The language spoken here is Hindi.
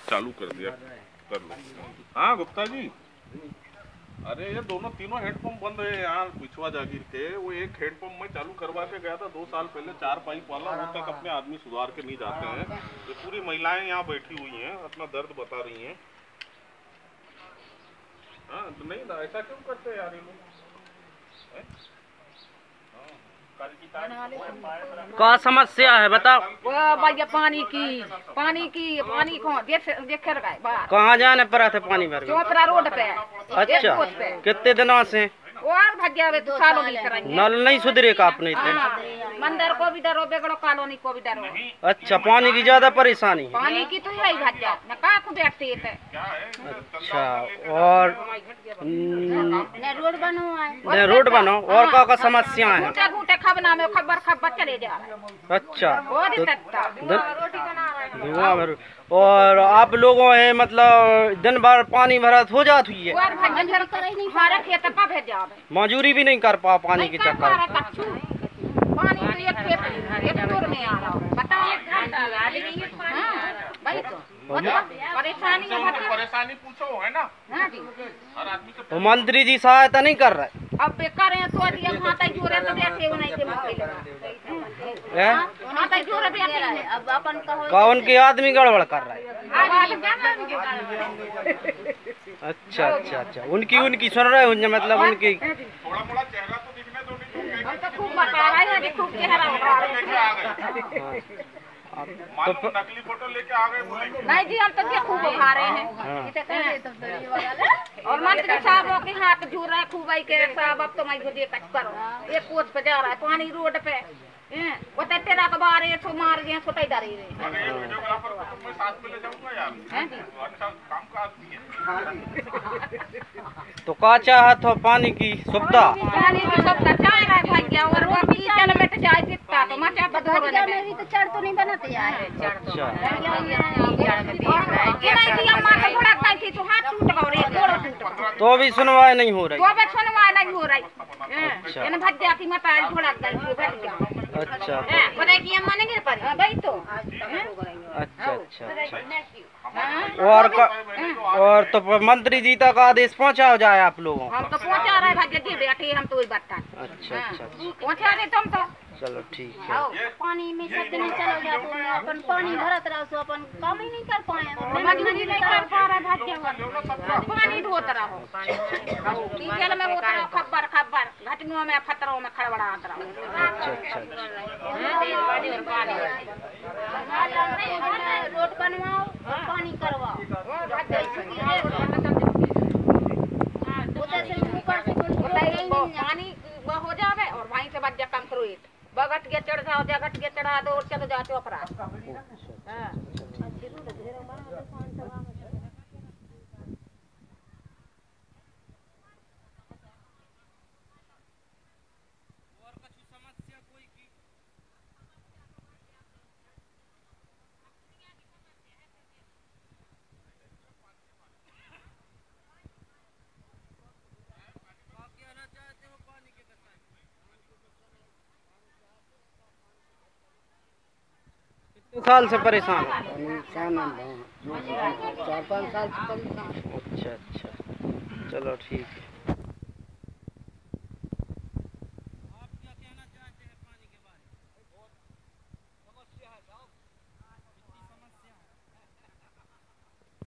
चालू कर दिया, कर लो। हाँ गुप्ता जी, अरे ये दोनों तीनों हेडपंप बंद है यहाँ पिछवा जागीर के। वो एक हेडपंप मैं चालू करवा के गया था 2 साल पहले, 4 पाइप वाला, वो तक अपने आदमी सुधार के नहीं जाते हैं। ये पूरी महिलाएं यहाँ बैठी हुई हैं, अपना दर्द बता रही हैं। हाँ तो नहीं ना, ऐसा क्यों करते यार ये लोग? क्या समस्या है बताओ। भैया पानी को देखे बाहर कहाँ जाने पड़ा था पानी भर? चौपरा रोड पे। अच्छा, कितने दिनों से? और भैया तो सालों नहीं करेंगे। नल नहीं सुधरे का अपने? मंदिर को भी डरो, बेगड़ो कॉलोनी को भी डरो। अच्छा, पानी की ज्यादा परेशानी? पानी की तो है भैया, मैं कहा को बैठती है। अच्छा, और रोड बनो है, रोड बनो और क्या समस्या है? घूटे घूटे खबना में खबर चले जा रहे हैं। अच्छा, रोटी बना रहे हैं। और आप लोगों है मतलब दिन भर पानी भरा हो जात हुई है? मजूरी भी नहीं कर पा पानी के चक्कर? पानी तो एक टोर में आ रहा है, बताओ। परेशानी पूछो है ना। हाँ जी, हर आदमी से। तो मंत्री जी सहायता नहीं कर रहे? अब बेकार है तो दिया माता जोरे तो देते हो नहीं के मौके है माता जोरे भी है। अब अपन कहो कौन के आदमी गड़बड़ कर रहा है? अच्छा अच्छा अच्छा, उनकी सुन रहे हो मतलब उनकी थोड़ा मोड़ा चेहरा तो दिखने दो। हम तो खूब बता रहे हैं, खूब चेहरा बता रहे हैं। तो नकली फोटो लेके आ गए बोलेंगे। नहीं जी, हम तो खूब खा रहे हैं। और मंत्री साहब के हाथ झूर रहा है खूब आई के साहब, अब तो मैं गुजे कट करो। एक कोच पे जा रहा है पानी रोड पे, वो तेरा कबार है तो मार गए सुटाई डाली रे। अरे ये वीडियोग्राफर को तो मैं साथ में ले जाऊंगा यार, अच्छा काम का आदमी है। तो क्या चाहत हो? पानी की सुविधा? पानी की सुविधा चाह रहा है भैया, और बाकी चल बैठ जाए दिखता तो मचा बदल में भी तो चढ़ तो नहीं बनाते यार। अच्छा, तो भी सुनवाई नहीं हो रही? तो सुनवाई नहीं हो रही। भज्जा की मता थोड़ा अच्छा, भाई तो अच्छा अच्छा अच्छा। और तो मंत्री जी तक आदेश पहुंचा जाए आप लोगों? हम तो पहुंचा रहे भज्जा बैठे, हम तो वही बात अच्छा अच्छा पहुंचा दे तुम तो। चलो ठीक है। पानी में सब दिन चलो जाते हैं, अपन पानी भरत रहो सो अपन काम ही नहीं कर पाए। मजदूरी नहीं कर पा रहे भज्जा, पानी ढोत रहो, कीचड़ में होता रहो, खबर घटनियों में फतरों में खड़बड़ात रहो। अच्छा अच्छा रोड बनवाओ, पानी करवाओ, पानी हो जावे और वहीं से बच्चा कम करो। बगट के चढ़ जाओ, जगट के चढ़ा दो और चलो जाओ चोपरा। कितने साल से परेशान हो? 4-5 साल से परेशान। अच्छा अच्छा, चलो ठीक है।